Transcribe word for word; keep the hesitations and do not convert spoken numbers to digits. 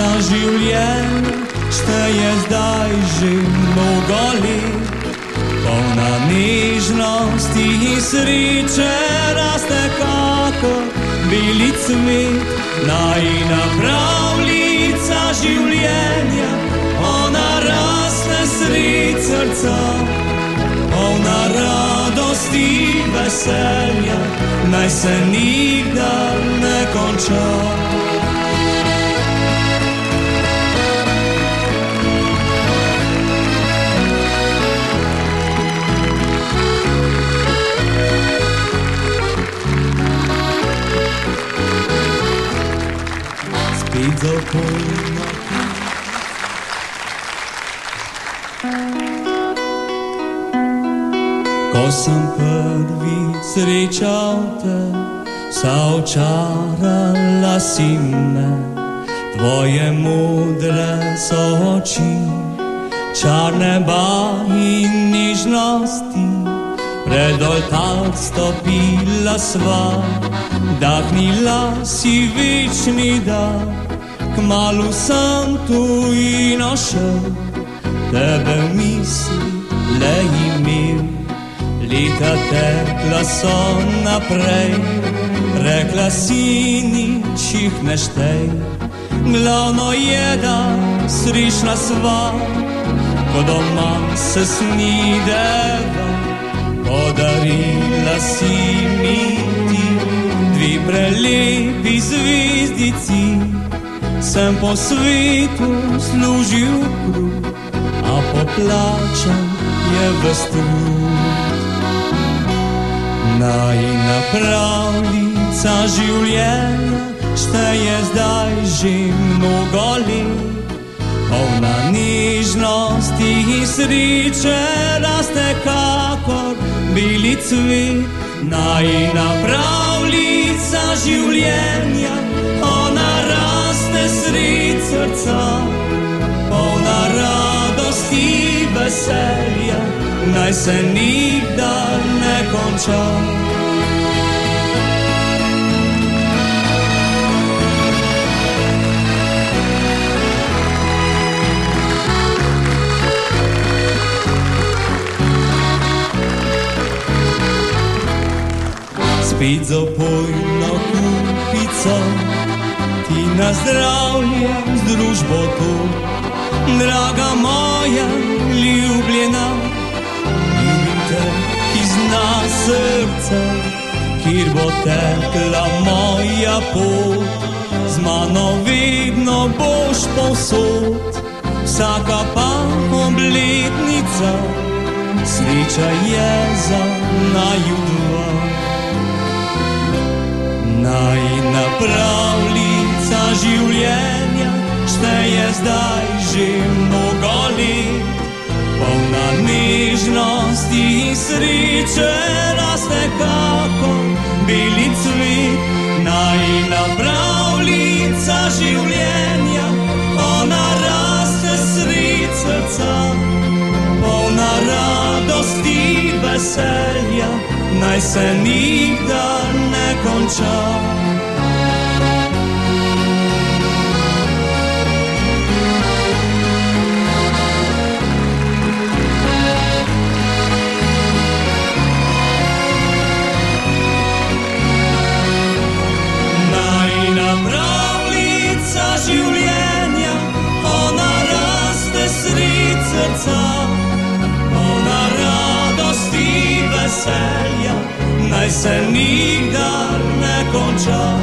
življenja šteje zdaj že mnogo let. Polna nežnosti in sreče raste kakor beli cvet. Najina pravljica življenja, ona raste sred srca. Polna radosti veselja, naj se nikdar ne konča. Spet zapolno. Ko sem prvi srečal te, vsa očarala si me. Tvoje modre so oči, čar neba in nežnosti. Pred oltar stopila sva, dahnila si večni dar. Kmalu sem tu in našel, tebe v misli le imel. Leta tekla so naprej, rekla si nič jih ne štej. Glavno je, da srečna sva, ko doma se snideva. Podarila si mi ti dve prelepi zvezdici. Sem po svetu služil kruh, a poplačan je ves trud. Najina pravljica življenja šteje zdaj že mnogo let. Polna nežnosti in sreče raste kakor beli cvet. Najina pravljica življenja, ona raste sred srca. Polna radosti veselja, naj se nikdar ne konča. Spet zapojno kupico, ti nazdravljam z družbo tu. Draga moja ljubljena, ljubim te iz nas srca, kjer bo tekla moja pot. Z mano vedno boš povsod, vsaka pa obletnica, sreča je za naju dva. Najina pravljica življenja šteje zdaj že mnogo let. Polna nežnosti in sreče raste kakor beli cvet. Najina pravljica življenja, ona raste sred srca. Polna radosti veselja, naj se nikdar ne konča. Najina pravljica življenja, ona raste sred srca. Polna radosti veselja, naj se nikdar ne konča.